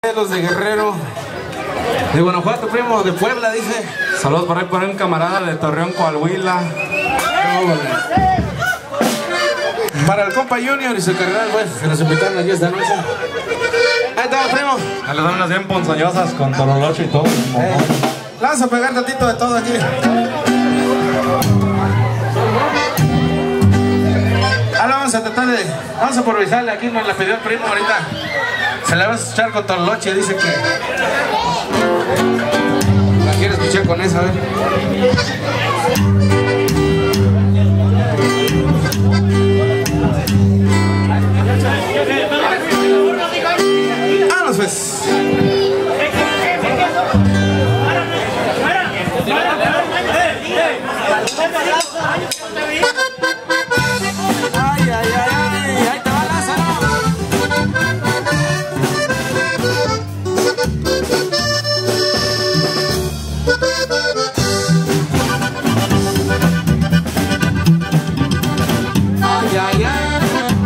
Los de Guerrero, de Guanajuato, primo, de Puebla, dice. Saludos por ahí por un camarada de Torreón, Coahuila. Para el compa Junior y su carnal, pues, que nos invitaron aquí esta noche. Ahí estamos, primo. A las donas bien ponzoñosas con torolocho y todo. Vamos a pegar tantito de todo aquí. Ahora vamos a tratar de... Vamos a improvisarle, aquí nos la pidió el primo ahorita. Se la vas a escuchar con toroloche, dice que... La quiere escuchar con esa, a ver. ¡Vámonos, pues! ¡Ay, ay, ay, ay! ¡Ahí te va Lázaro! ¡Ay, ay, ay!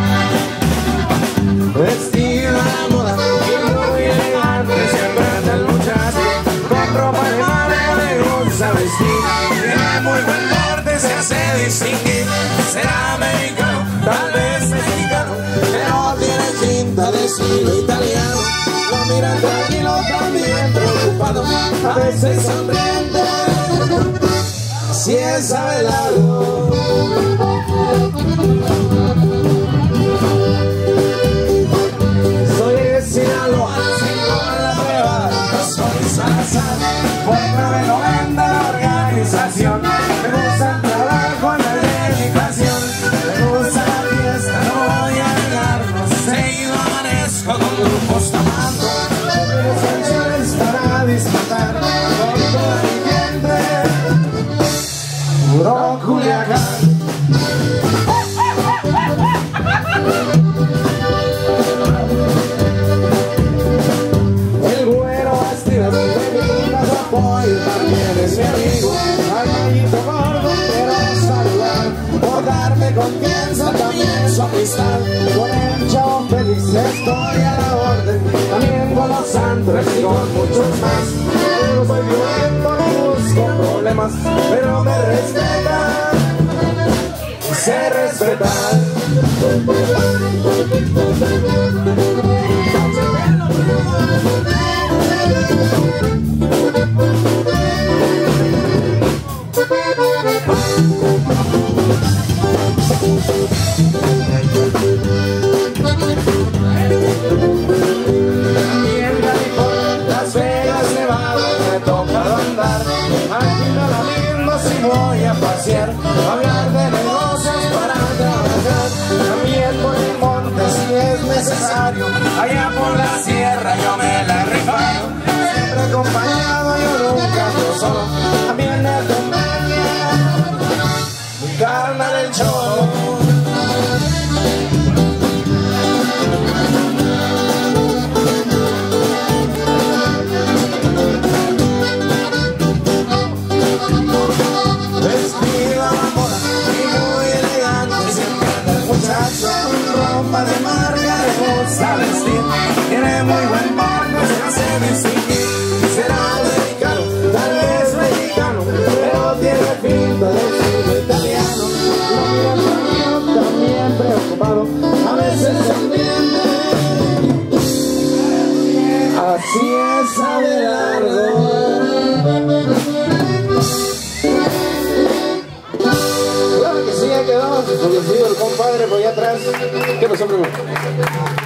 Vestido a la moda y muy elegante, siempre anda el muchacho con ropa de marca, le gusta vestir. Tiene muy buen porte, se hace distinguir. Será americano, tal vez mexicano, pero tiene cinta de estilo italiano. Lo miran tranquilo, también preocupado, a veces sonriente, si él sabe algo. Soy de Sinaloa, sin la prueba, no soy Salazar, por 990 la organización. Me gusta el trabajo en la dedicación, me gusta la fiesta, no voy a negarlo. Seguido amanezco con grupos tomando, mis canciones para disfrutar con toda mi gente. Puro Culiacán. El güero estirado de mi apoyo también es mi amigo. Al mallito gordo quiero saludar, por darme confianza también su amistad. Con el chavo feliz estoy a la orden, también con los santos y con muchos más. Yo soy violento, no busco problemas, pero me respetan, sé respetar. Las Vegas, Nevada, me toca andar. Aquí no lo mismo si voy a pasear, hablar de negocios para trabajar. También por el monte si es necesario, allá por la sierra yo me la rifado. Siempre acompañado, yo nunca ando solo, también me acompaña mi carnal el Cholo. Vestido a la moda y muy elegante, siempre anda el muchacho con ropa de marca, le gusta vestir. Tiene muy buen porte, se hace distinguir. Será americano, tal vez mexicano, pero tiene pinta de estilo italiano. Lo miran tranquilo, también preocupado, a veces sonriente, así es Abelardo. Claro que sí, ya quedó, porque sigo el compadre por allá atrás. ¿Qué pasó, primo?